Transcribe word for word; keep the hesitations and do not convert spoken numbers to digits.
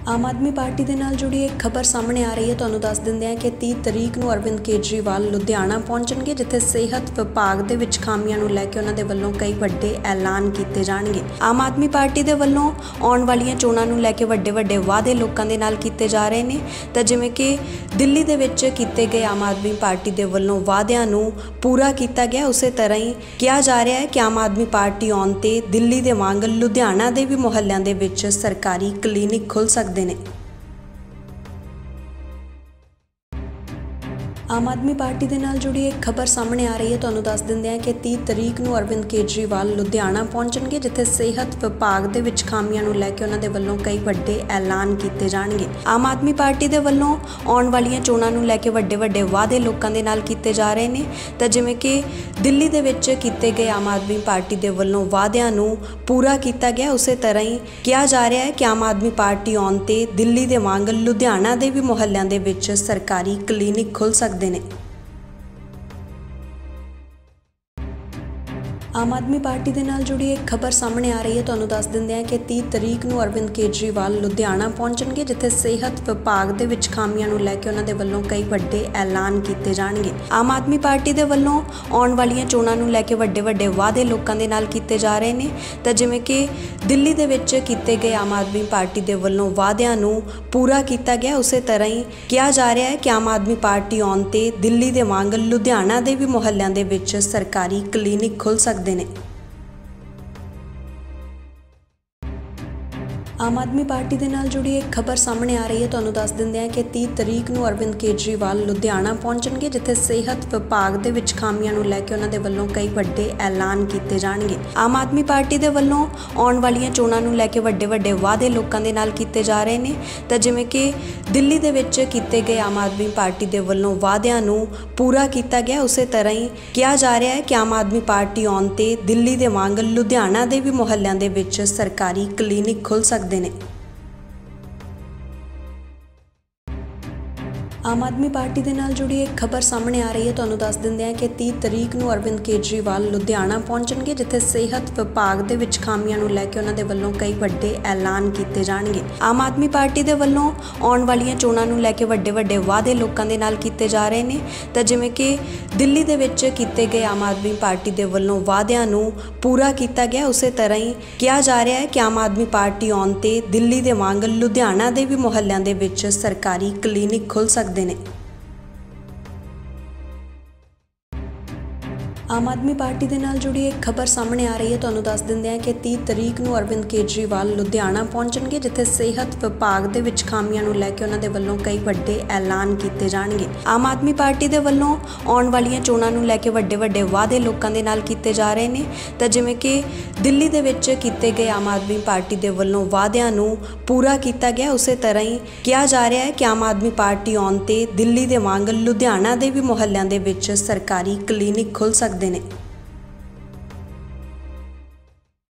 आम आदमी पार्टी के नाल जुड़ी एक खबर सामने आ रही है। तुहानूं दस दिंदे हां कि तीस तरीक नूं अरविंद केजरीवाल लुधियाना पहुंचणगे, जिथे सेहत विभाग दे विच खामियां नूं लैके उन्हां दे वल्लों कई वड्डे ऐलान कीते जाणगे। आम आदमी पार्टी दे वल्लों आउण वालीआं चोणां नूं लैके वड्डे वड्डे वादे लोकां दे नाल कीते जा रहे ने। तां जिवें कि दिल्ली दे विच कीते गए आम आदमी पार्टी दे वल्लों वादिआं नूं पूरा कीता गया, उसे तरह ही किहा जा रहा है कि आम आदमी पार्टी आउण ते दिल्ली दे वांग लुधियाना दे भी मुहल्लिआं दे विच सरकारी क्लीनिक खुल सकदे ने। आम आदमी पार्टी के नाल जुड़ी एक खबर सामने आ रही है। तुहानूं दस दिंदे हां कि तीस तरीक नूं अरविंद केजरीवाल लुधियाना पहुंचणगे, जिथे सेहत विभाग दे विच खामियां नूं लैके उन्हां दे वल्लों कई वड्डे ऐलान कीते जाणगे। आम आदमी पार्टी दे वल्लों आउण वालीआं चोणां नूं लैके वड्डे वड्डे वादे लोकां दे नाल कीते जा रहे ने। तां जिवें कि दिल्ली दे विच कीते गए आम आदमी पार्टी दे वल्लों वादिआं नूं पूरा कीता गया, उसे तरह ही किहा जा रहा है कि आम आदमी पार्टी आउण ते दिल्ली दे वांग लुधियाना दे भी मुहल्लिआं दे विच सरकारी क्लीनिक खुल सकदे ने। आम आदमी पार्टी के नाल जुड़ी एक खबर सामने आ रही है। तुहानूं दस दिंदे हां कि तीस तरीक नूं अरविंद केजरीवाल लुधियाना पहुंचणगे, जिथे सेहत विभाग दे विच खामियां नूं लैके उन्हां दे वल्लों कई वड्डे ऐलान कीते जाणगे। आम आदमी पार्टी दे वल्लों आउण वालीआं चोणां नूं लैके वड्डे वड्डे वादे लोकां दे नाल कीते जा रहे ने। तां जिवें कि दिल्ली दे विच कीते गए आम आदमी पार्टी दे वल्लों वादिआं नूं पूरा कीता गया, उसे तरह ही किहा जा रहा है कि आम आदमी पार्टी आउण ते दिल्ली दे वांग लुधियाना दे भी मुहल्लिआं दे विच सरकारी क्लीनिक खुल सकदे ने। आम आदमी पार्टी के नाल जुड़ी एक खबर सामने आ रही है। तुहानूं दस दिंदे हां कि तीस तरीक नूं अरविंद केजरीवाल लुधियाना पहुंचणगे, जिथे सेहत विभाग दे विच खामियां नूं लैके उन्हां दे वल्लों कई वड्डे ऐलान कीते जाणगे। आम आदमी पार्टी दे वल्लों आउण वालीआं चोणां नूं लैके वड्डे वड्डे वादे लोकां दे नाल कीते जा रहे ने। तां जिवें कि दिल्ली दे विच कीते गए आम आदमी पार्टी दे वल्लों वादिआं नूं पूरा कीता गया, उसे तरह ही किहा जा रहा है कि आम आदमी पार्टी आउण ते दिल्ली दे वांग लुधियाना दे भी मुहल्लिआं दे विच सरकारी क्लीनिक खुल सकदे ने। आम आदमी पार्टी के नाल जुड़ी एक खबर सामने आ रही है। तुहानूं दस दिंदे हां कि तीस तरीक नूं अरविंद केजरीवाल लुधियाना पहुंचणगे, जिथे सेहत विभाग दे विच खामियां नूं लैके उन्हां दे वल्लों कई वड्डे ऐलान कीते जाणगे। आम आदमी पार्टी दे वल्लों आउण वालीआं चोणां नूं लैके वड्डे वड्डे वादे लोकां दे नाल कीते जा रहे ने। तां जिवें कि दिल्ली दे विच कीते गए आम आदमी पार्टी दे वल्लों वादिआं नूं पूरा कीता गया, उसे तरह ही किहा जा रहा है कि आम आदमी पार्टी आउण ते दिल्ली दे वांग लुधियाना दे भी मुहल्लिआं दे विच सरकारी क्लीनिक खुल सकदे ने। आम आदमी पार्टी के नाल जुड़ी एक खबर सामने आ रही है। तुहानूं दस दिंदे हां कि तीस तरीक नूं अरविंद केजरीवाल लुधियाना पहुंचणगे, जिथे सेहत विभाग दे विच खामियां नूं लैके उन्हां दे वल्लों कई वड्डे ऐलान कीते जाणगे। आम आदमी पार्टी दे वल्लों आउण वालीआं चोणां नूं लैके वड्डे वड्डे वादे लोकां दे नाल कीते जा रहे ने। तां जिवें कि दिल्ली दे विच कीते गए आम आदमी पार्टी दे वल्लों वादिआं नूं पूरा कीता गया, उसे तरह ही किहा जा रहा है कि आम आदमी पार्टी आउण ते दिल्ली दे वांग लुधियाना दे भी मुहल्लिआं दे विच सरकारी क्लीनिक खुल सकदे ने।